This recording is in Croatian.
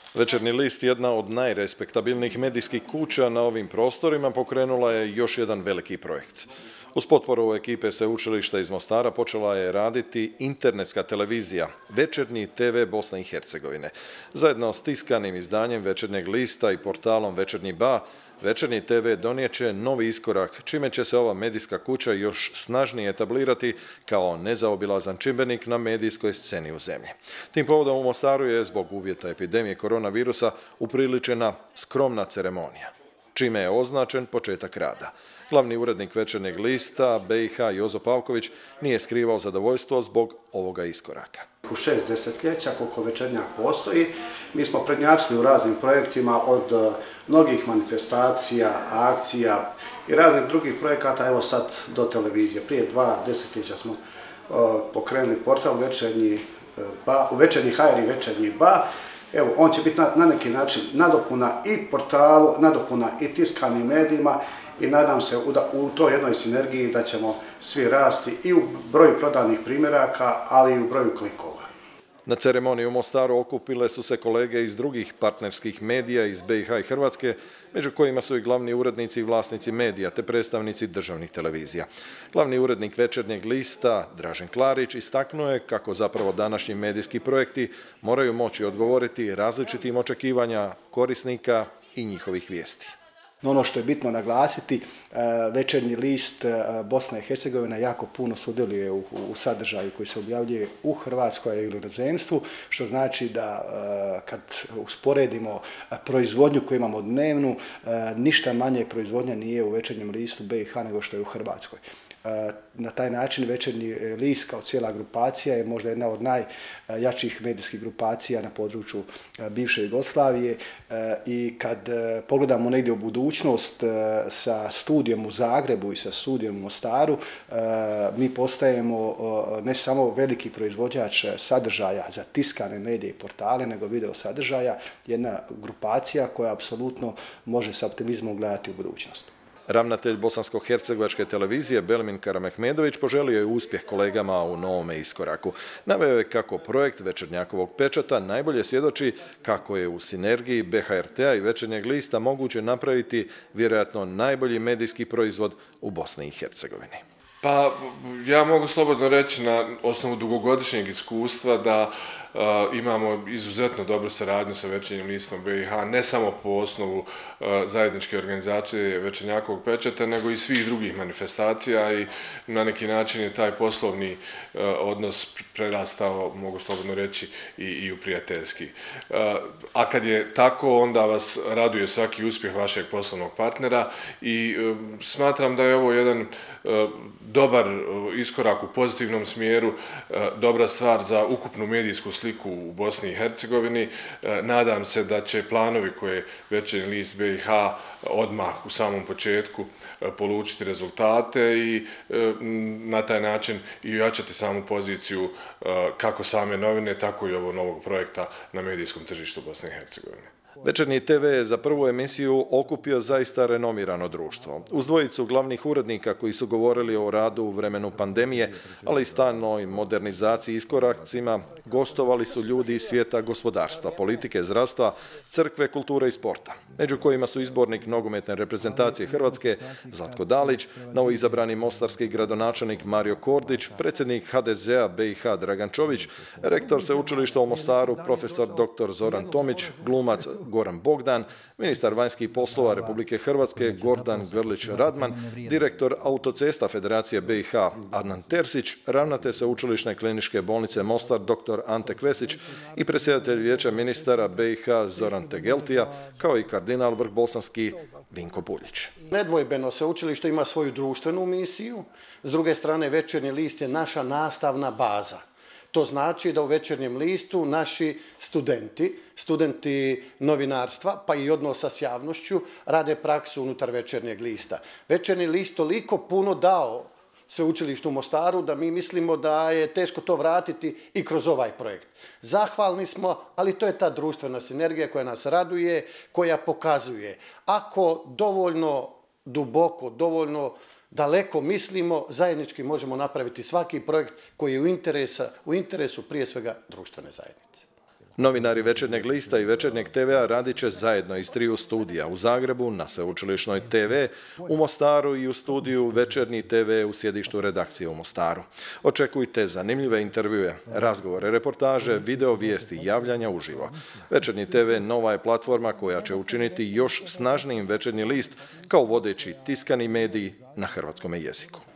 Večernji list, jedna od najrespektabilnijih medijskih kuća na ovim prostorima, pokrenula je još jedan veliki projekt. Uz potporu ekipe Sveučilišta iz Mostara počela je raditi internetska televizija Večernji TV Bosne i Hercegovine. Zajedno s tiskanim izdanjem Večernjeg lista i portalom Večernji Ba, Večernji TV donijet će novi iskorak, čime će se ova medijska kuća još snažnije etablirati kao nezaobilazan čimbenik na medijskoj sceni u zemlji. Tim povodom u Mostaru je zbog uvjeta epidemije koronavirusa upriličena skromna ceremonija, čime je označen početak rada. Glavni urednik Večernjeg lista BiH Jozo Pavković nije skrivao zadovoljstvo zbog ovoga iskoraka. U 6 desetljeća koliko Večernjak postoji, mi smo prednjačili u raznim projektima od mnogih manifestacija, akcija i raznih drugih projekata, evo sad do televizije. Prije 2 desetljeća smo pokrenuli portal Večernji HR i Večernji Ba. Evo, on će biti na neki način nadopuna i portalu, nadopuna i tiskanim medijima i nadam se u toj jednoj sinergiji da ćemo svi rasti i u broju prodanih primjeraka, ali i u broju klikova. Na ceremoniji u Mostaru okupile su se kolege iz drugih partnerskih medija iz BiH i Hrvatske, među kojima su i glavni urednici i vlasnici medija te predstavnici državnih televizija. Glavni urednik Večernjeg lista Dražen Klarić istaknuo je kako zapravo današnji medijski projekti moraju moći odgovoriti različitim očekivanja korisnika i njihovih vijesti. Ono što je bitno naglasiti, Večernji list Bosna i Hercegovina jako puno sudjeluje u sadržaju koji se objavljuje u Hrvatskoj ili u inozemstvu, što znači da kad usporedimo proizvodnju koju imamo dnevnu, ništa manje proizvodnja nije u Večernjem listu BiH nego što je u Hrvatskoj. Na taj način Večernji list kao cijela grupacija je možda jedna od najjačih medijskih grupacija na području bivše Jugoslavije i kad pogledamo negdje u budućnost sa studijom u Zagrebu i sa studijom u Mostaru, mi postajemo ne samo veliki proizvođač sadržaja za tiskane medije i portale, nego video sadržaja, jedna grupacija koja apsolutno može sa optimizmom gledati u budućnost. Ravnatelj bosansko-hercegovačke televizije Belmin Karamehmedović poželio je uspjeh kolegama u novome iskoraku. Naveo je kako projekt Večernjakovog pečata najbolje svjedoči kako je u sinergiji BHRT-a i Večernjeg lista moguće napraviti vjerojatno najbolji medijski proizvod u Bosni i Hercegovini. Pa ja mogu slobodno reći na osnovu dugogodišnjeg iskustva da imamo izuzetno dobru saradnju sa Večernjim listom BiH, ne samo po osnovu zajedničke organizacije Večernjakovog pečata, nego i svih drugih manifestacija i na neki način je taj poslovni odnos prerastao, mogu slobodno reći, i u prijateljski. A kad je tako, onda vas raduje svaki uspjeh vašeg poslovnog partnera i smatram da je ovo jedan dobar iskorak u pozitivnom smjeru, dobra stvar za ukupnu medijsku sliku u Bosni i Hercegovini. Nadam se da će planovi koje Večernji list BiH odmah u samom početku polučiti rezultate i na taj način i ojačati samu poziciju kako same novine, tako i ovog novog projekta na medijskom tržištu Bosne i Hercegovine. Večernji TV je za prvu emisiju okupio zaista renomirano društvo. Uz dvojicu glavnih urednika koji su govorili o radu u vremenu pandemije, ali i stalnoj modernizaciji i iskoracima, gostovali su ljudi iz svijeta gospodarstva, politike, zdravstva, crkve, kulture i sporta, među kojima su izbornik nogometne reprezentacije Hrvatske Zlatko Dalić, novoizabrani mostarski gradonačelnik Mario Kordić, predsjednik HDZ-a BiH Dragan Čović, rektor Sveučilišta u Mostaru profesor dr. Zoran Tomić, glumac Goran Bogdan, ministar vanjskih poslova Republike Hrvatske Gordan Grlić Radman, direktor Autocesta Federacije BiH Adnan Terzić, ravnatelj Sveučilišne kliničke bolnice Mostar dr. Ante Kvesić i predsjedatelj Vijeća ministara BiH Zoran Tegeltija, kao i kardinal vrhbosanski Vinko Puljić. Nedvojbeno sveučilište ima svoju društvenu misiju, s druge strane Večernji list je naša nastavna baza. To znači da u Večernjem listu naši studenti novinarstva, pa i odnosa s javnošću, rade praksu unutar Večernjeg lista. Večernji list toliko puno dao Sveučilištu u Mostaru da mi mislimo da je teško to vratiti i kroz ovaj projekt. Zahvalni smo, ali to je ta društvena sinergija koja nas raduje, koja pokazuje. Ako dovoljno duboko, dovoljno daleko mislimo, zajednički možemo napraviti svaki projekt koji je u interesu prije svega društvene zajednice. Novinari Večernjeg lista i Večernjeg TV-a radit će zajedno iz triju studija u Zagrebu, na Sveučilišnoj TV, u Mostaru i u studiju Večernji TV u sjedištu redakcije u Mostaru. Očekujte zanimljive intervjue, razgovore, reportaže, video vijesti i javljanja uživo. Večernji TV nova je platforma koja će učiniti još snažnijim Večernji list kao vodeći tiskani medij na hrvatskom jeziku.